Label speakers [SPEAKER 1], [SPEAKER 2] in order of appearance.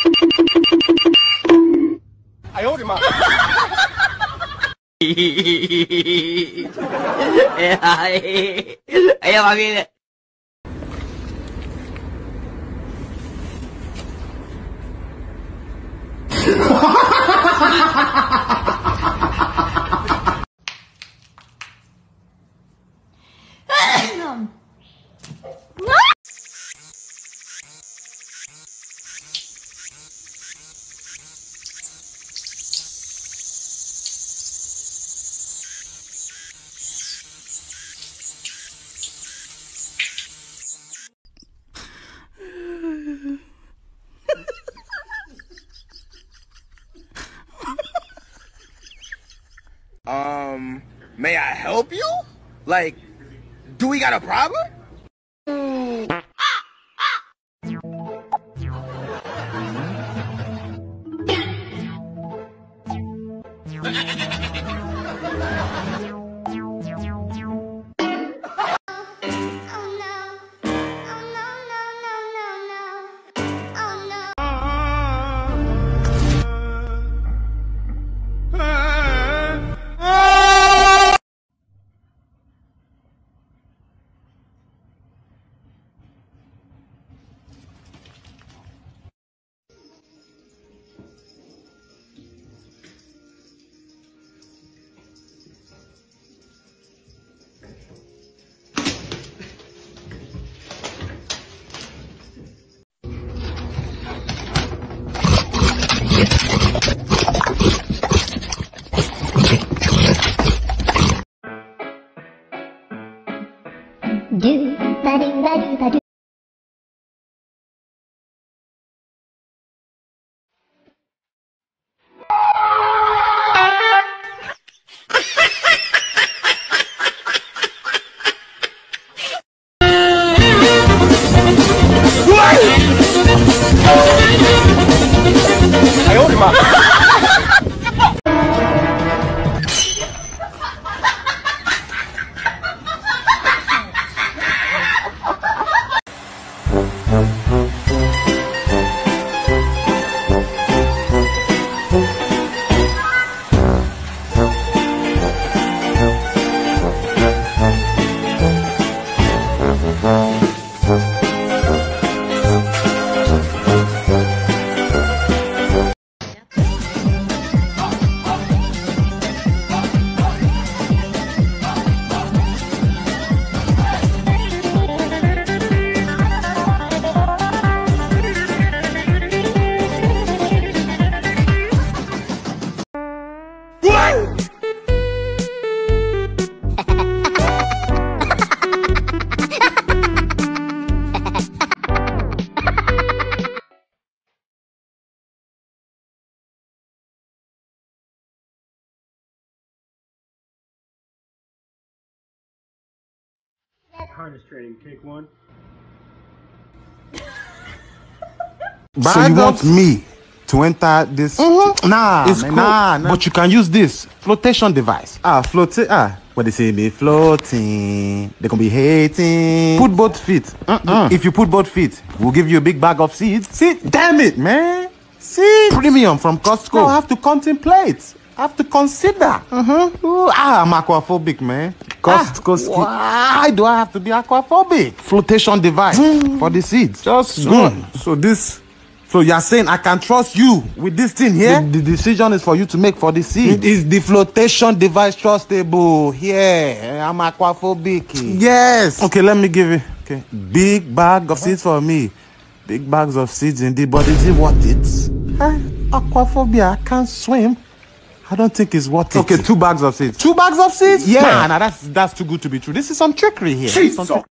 [SPEAKER 1] 呦我的妈！
[SPEAKER 2] 哎呀妈逼的！
[SPEAKER 1] May I help you? Like, do we got a problem?
[SPEAKER 3] Do ba do ba do ba do.
[SPEAKER 4] Harness training, take one.
[SPEAKER 5] So you want me to enter this? Nah, it's cool. Nah. But you can use this flotation device. What they say, be floating. They can be hating. Put both feet. If you put both feet, we'll give you a big bag of seeds. See, damn it, man. See, premium from Costco. Now I have to contemplate. I have to consider. I'm aquaphobic, man. Costco. Why do I have to be aquaphobic? Flotation device for the seeds. Just good. So you're saying I can trust you with this thing here? The decision is for you to make for the seed. Is the flotation device trustable? Yeah, I'm aquaphobic. Yes. Okay, let me give you. Okay, big bag of seeds for me. Big bags of seeds indeed, but is it worth it? Aquaphobia, I can't swim. I don't think it's worth it. Okay, 2 bags of seeds. 2 bags of seeds? Yeah. Nah, that's too good to be true. This is some trickery here.